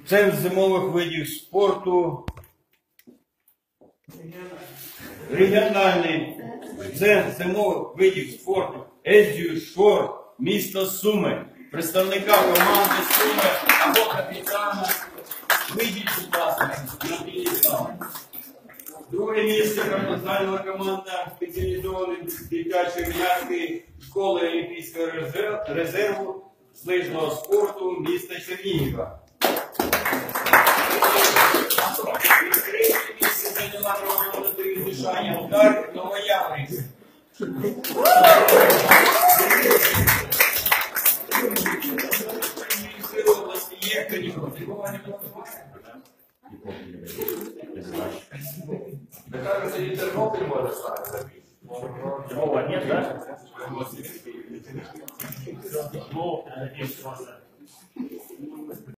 Центр зимових видів спорту. Регіональний центр зимових видів спорту Езію Шор, місто Суми. Представника команди Суми або капітана. Вийдіть, будь ласка, на підлітку. Друге місце національна команда спеціалізованої дитячої юнацької школи Олімпійського резерву з лижного спорту міста Чернігова. Третє місце зайняла команда Дишання Удар Новояворівськ. Міністр області є хто-нібудь? Мне кажется, и Тернопыль может стать. Вова, нет, да? Ну, надеюсь,